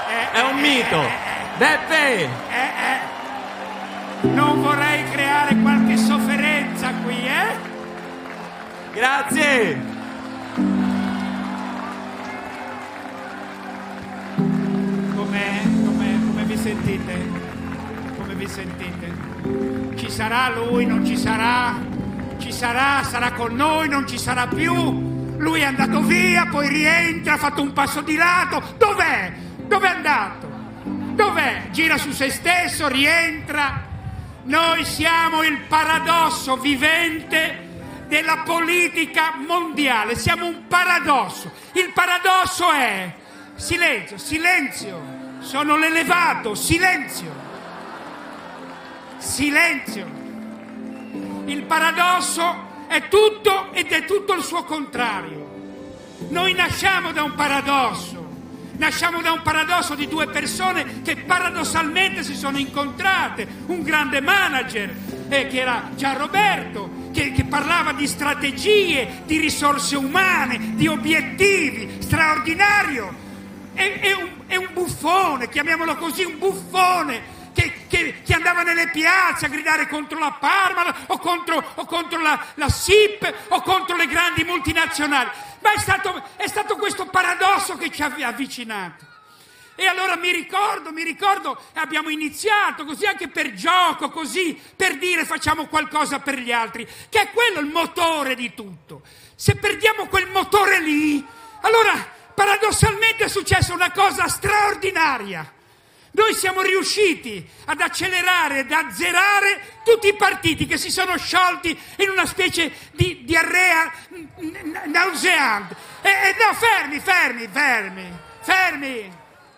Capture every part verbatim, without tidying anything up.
eh, è un mito. Beppe! Eh, eh. Non vorrei creare qualche sofferenza qui, eh? Grazie! Com'è? Com'è? Come vi sentite? Come vi sentite? Ci sarà lui, non ci sarà? Ci sarà, sarà con noi, non ci sarà più? Lui è andato via, poi rientra, ha fatto un passo di lato. Dov'è? Dov'è andato? Dov'è? Gira su se stesso, rientra. Noi siamo il paradosso vivente della politica mondiale. Siamo un paradosso. Il paradosso è silenzio, silenzio. Sono l'elevato, silenzio. Silenzio. Il paradosso è tutto ed è tutto il suo contrario. Noi nasciamo da un paradosso. Nasciamo da un paradosso di due persone che paradossalmente si sono incontrate. Un grande manager, eh, che era Gianroberto, che, che parlava di strategie, di risorse umane, di obiettivi, straordinario. E, e, un, e un buffone, chiamiamolo così, un buffone, che, che, che andava nelle piazze a gridare contro la Parmalat o contro, o contro la, la S I P o contro le grandi multinazionali. Ma è stato, è stato questo paradosso che ci ha avvicinato. E allora mi ricordo, mi ricordo, abbiamo iniziato così anche per gioco, così, per dire facciamo qualcosa per gli altri, che è quello il motore di tutto. Se perdiamo quel motore lì, allora paradossalmente è successa una cosa straordinaria. Noi siamo riusciti ad accelerare, ad azzerare tutti i partiti che si sono sciolti in una specie di diarrea nauseante. E, e no, fermi, fermi, fermi, fermi.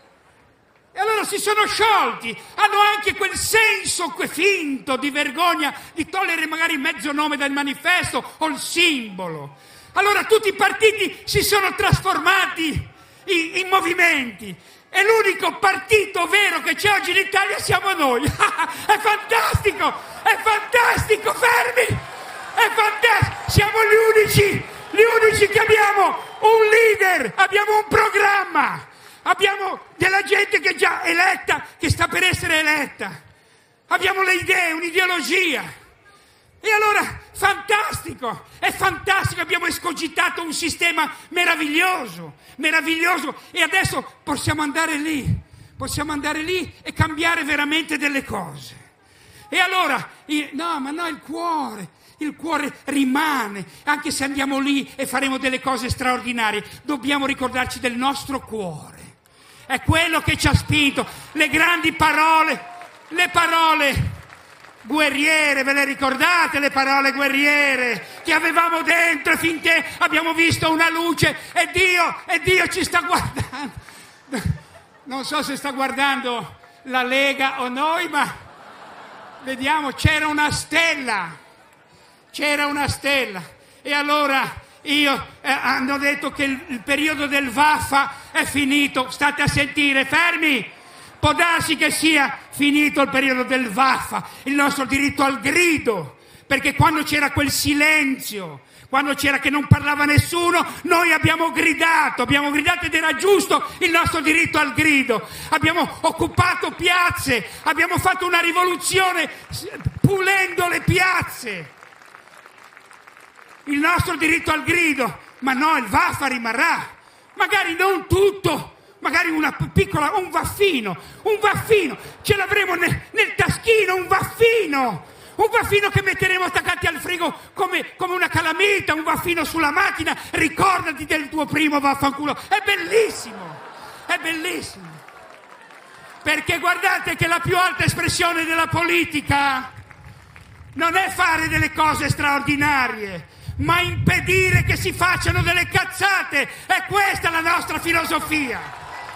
E allora si sono sciolti, hanno anche quel senso finto di vergogna di togliere magari mezzo nome dal manifesto o il simbolo. Allora tutti i partiti si sono trasformati in, in movimenti. E l'unico partito vero che c'è oggi in Italia siamo noi. È fantastico! È fantastico! Fermi! È fantastico! Siamo gli unici, gli unici che abbiamo un leader, abbiamo un programma, abbiamo della gente che è già eletta, che sta per essere eletta. Abbiamo le idee, un'ideologia. E allora, fantastico, è fantastico, abbiamo escogitato un sistema meraviglioso, meraviglioso, e adesso possiamo andare lì, possiamo andare lì e cambiare veramente delle cose. E allora, no, ma no, il cuore, il cuore rimane, anche se andiamo lì e faremo delle cose straordinarie, dobbiamo ricordarci del nostro cuore. È quello che ci ha spinto, le grandi parole, le parole guerriere, ve le ricordate le parole guerriere che avevamo dentro finché abbiamo visto una luce e Dio, e Dio ci sta guardando. Non so se sta guardando la Lega o noi, ma vediamo, c'era una stella, c'era una stella. E allora io eh, hanno detto che il, il periodo del vaffa è finito, state a sentire, fermi. Può darsi che sia finito il periodo del vaffa, il nostro diritto al grido, perché quando c'era quel silenzio, quando c'era che non parlava nessuno, noi abbiamo gridato, abbiamo gridato ed era giusto il nostro diritto al grido. Abbiamo occupato piazze, abbiamo fatto una rivoluzione pulendo le piazze. Il nostro diritto al grido, ma no, il vaffa rimarrà, magari non tutto. Magari una piccola, un vaffino, un vaffino, ce l'avremo nel, nel taschino, un vaffino, un vaffino che metteremo attaccati al frigo come, come una calamita, un vaffino sulla macchina, ricordati del tuo primo vaffanculo, è bellissimo, è bellissimo, perché guardate che la più alta espressione della politica non è fare delle cose straordinarie, ma impedire che si facciano delle cazzate, è questa la nostra filosofia.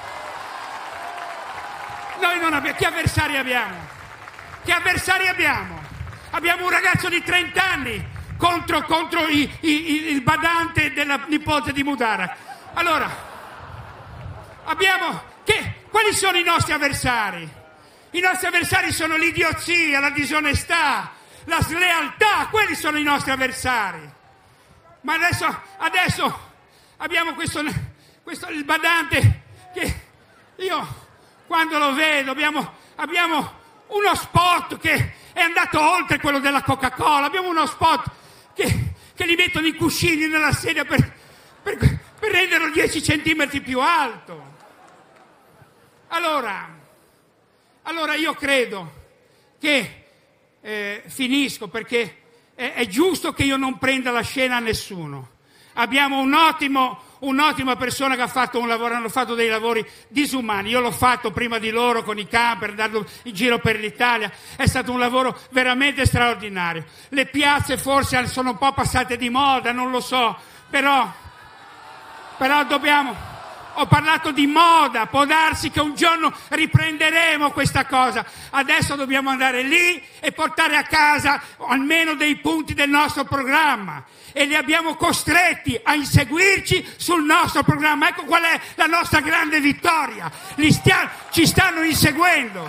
Noi non abbiamo, che avversari abbiamo? Che avversari abbiamo? Abbiamo un ragazzo di trenta anni contro, contro i, i, il badante della nipote di Mubarak. Allora, abbiamo, che, quali sono i nostri avversari? I nostri avversari sono l'idiozia, la disonestà, la slealtà, quelli sono i nostri avversari. Ma adesso, adesso abbiamo questo, questo il badante che io quando lo vedo, abbiamo, abbiamo uno spot che è andato oltre quello della Coca-Cola, abbiamo uno spot che, che gli mettono i cuscini nella sedia per, per, per renderlo dieci centimetri più alto. Allora, allora io credo che, eh, finisco perché è, è giusto che io non prenda la scena a nessuno. Abbiamo un ottimo, un'ottima persona che ha fatto un lavoro, hanno fatto dei lavori disumani. Io l'ho fatto prima di loro con i camper, dando in giro per l'Italia. È stato un lavoro veramente straordinario. Le piazze forse sono un po' passate di moda, non lo so, però, però dobbiamo... Ho parlato di moda, può darsi che un giorno riprenderemo questa cosa. Adesso dobbiamo andare lì e portare a casa almeno dei punti del nostro programma. E li abbiamo costretti a inseguirci sul nostro programma. Ecco qual è la nostra grande vittoria. Li stia- ci stanno inseguendo.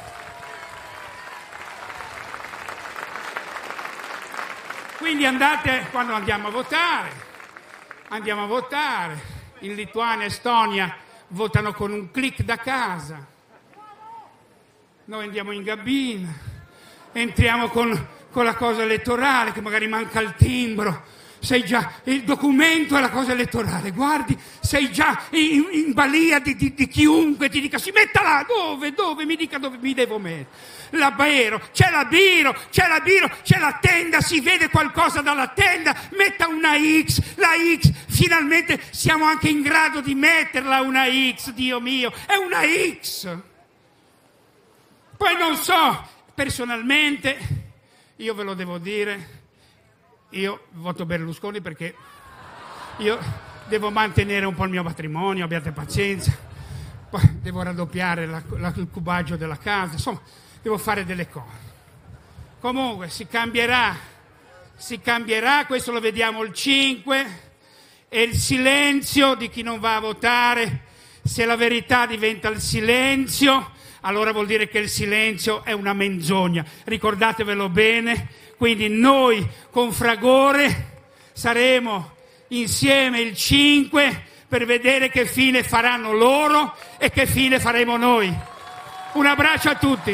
Quindi andate, quando andiamo a votare, andiamo a votare. In Lituania e Estonia votano con un click da casa. Noi andiamo in cabina, entriamo con, con la cosa elettorale, che magari manca il timbro. Sei già, il documento è la cosa elettorale, guardi, sei già in, in balia di, di, di chiunque ti dica si metta là, dove, dove, mi dica dove mi devo mettere. La Biro, c'è la Biro, c'è la Biro, c'è la tenda, si vede qualcosa dalla tenda, metta una X, la X, finalmente siamo anche in grado di metterla una X, Dio mio, è una X. Poi non so, personalmente, io ve lo devo dire, io voto Berlusconi perché io devo mantenere un po' il mio patrimonio, abbiate pazienza, poi devo raddoppiare la, la, il cubaggio della casa, insomma, devo fare delle cose. Comunque si cambierà, si cambierà, questo lo vediamo il cinque, e il silenzio di chi non va a votare, se la verità diventa il silenzio, allora vuol dire che il silenzio è una menzogna, ricordatevelo bene. Quindi noi con fragore saremo insieme il cinque per vedere che fine faranno loro e che fine faremo noi. Un abbraccio a tutti.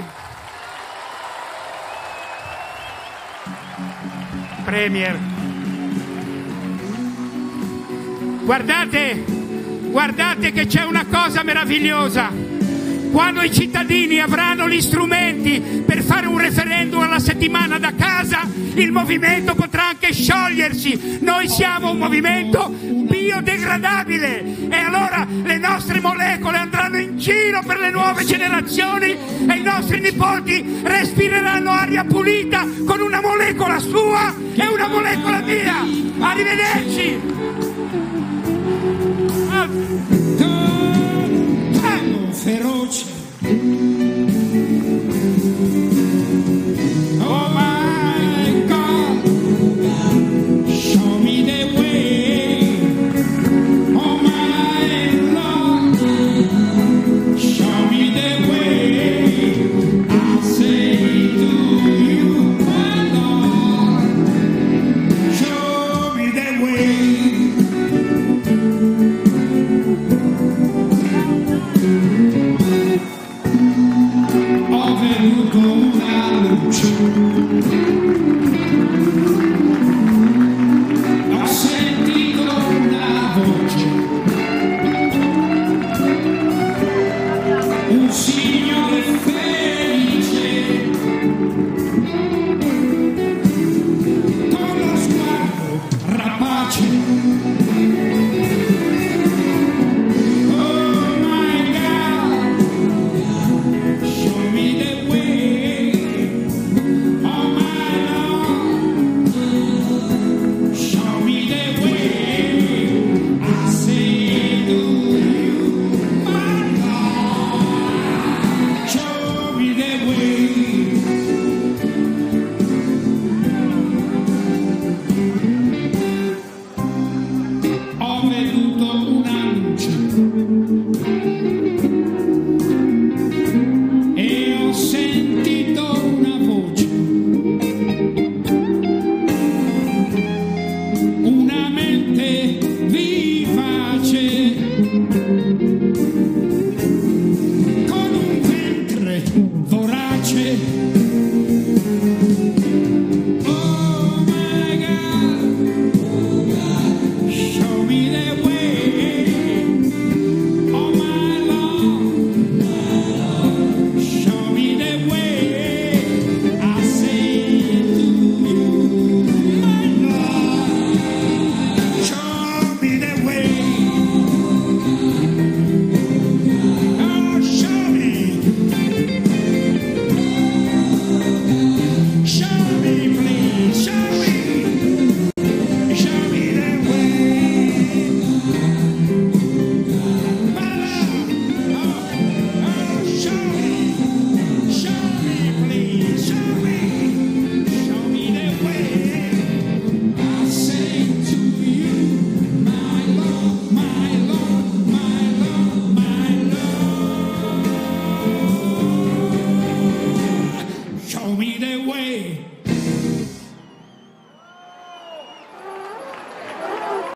Premier. Guardate, guardate che c'è una cosa meravigliosa. Quando i cittadini avranno gli strumenti per fare un referendum alla settimana da casa, il movimento potrà anche sciogliersi. Noi siamo un movimento biodegradabile e allora le nostre molecole andranno in giro per le nuove generazioni e i nostri nipoti respireranno aria pulita con una molecola sua e una molecola mia. Arrivederci. Feroce. Oh my God, Show me the way. Oh my Lord, show me the way. I say to you, my Lord, show me the way. Thank you. me the way.